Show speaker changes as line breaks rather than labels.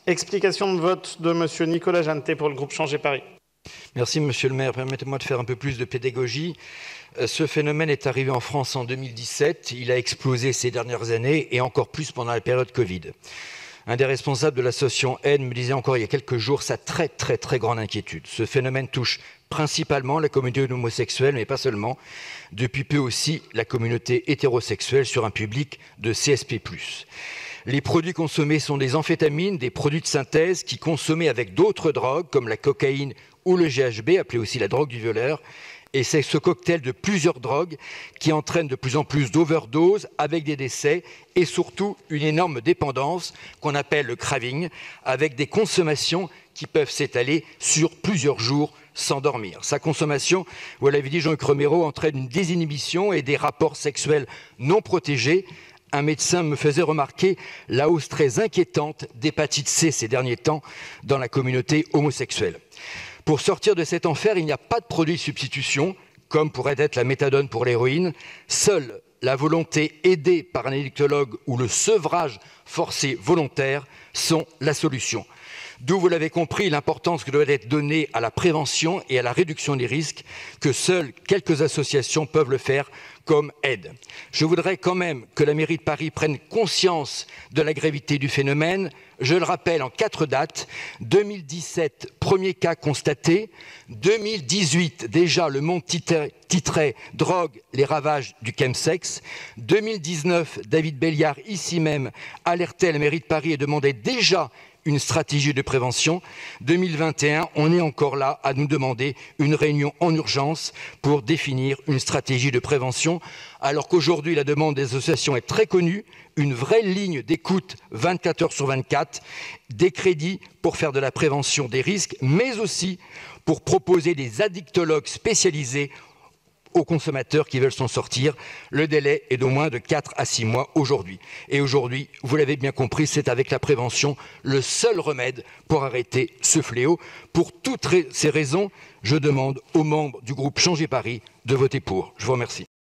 Explication de vote de Monsieur Nicolas Jeantet pour le groupe Changer Paris.
Merci Monsieur le maire. Permettez-moi de faire un peu plus de pédagogie. Ce phénomène est arrivé en France en 2017. Il a explosé ces dernières années et encore plus pendant la période Covid. Un des responsables de l'association Aide me disait encore il y a quelques jours sa très grande inquiétude. Ce phénomène touche principalement la communauté homosexuelle, mais pas seulement. Depuis peu aussi la communauté hétérosexuelle sur un public de CSP+. Les produits consommés sont des amphétamines, des produits de synthèse qui, consommés avec d'autres drogues comme la cocaïne ou le GHB, appelé aussi la drogue du violeur, et c'est ce cocktail de plusieurs drogues qui entraîne de plus en plus d'overdoses avec des décès et surtout une énorme dépendance qu'on appelle le craving, avec des consommations qui peuvent s'étaler sur plusieurs jours sans dormir. Sa consommation, vous l'avez dit Jean-Luc Romero, entraîne une désinhibition et des rapports sexuels non protégés. Un médecin me faisait remarquer la hausse très inquiétante d'hépatite C ces derniers temps dans la communauté homosexuelle. Pour sortir de cet enfer, il n'y a pas de produit de substitution, comme pourrait être la méthadone pour l'héroïne. Seule la volonté aidée par un addictologue ou le sevrage forcé volontaire sont la solution. D'où, vous l'avez compris, l'importance que doit être donnée à la prévention et à la réduction des risques, que seules quelques associations peuvent le faire, comme Aide. Je voudrais quand même que la mairie de Paris prenne conscience de la gravité du phénomène. Je le rappelle en 4 dates. 2017, premier cas constaté. 2018, déjà le Monde titrait « Drogue, les ravages du chemsex ». 2019, David Béliard, ici même, alertait la mairie de Paris et demandait déjà une stratégie de prévention. 2021, on est encore là à nous demander une réunion en urgence pour définir une stratégie de prévention, alors qu'aujourd'hui la demande des associations est très connue, une vraie ligne d'écoute 24 heures sur 24, des crédits pour faire de la prévention des risques, mais aussi pour proposer des addictologues spécialisés aux consommateurs qui veulent s'en sortir. Le délai est d'au moins de 4 à 6 mois aujourd'hui. Et aujourd'hui, vous l'avez bien compris, c'est avec la prévention le seul remède pour arrêter ce fléau. Pour toutes ces raisons, je demande aux membres du groupe Changer Paris de voter pour. Je vous remercie.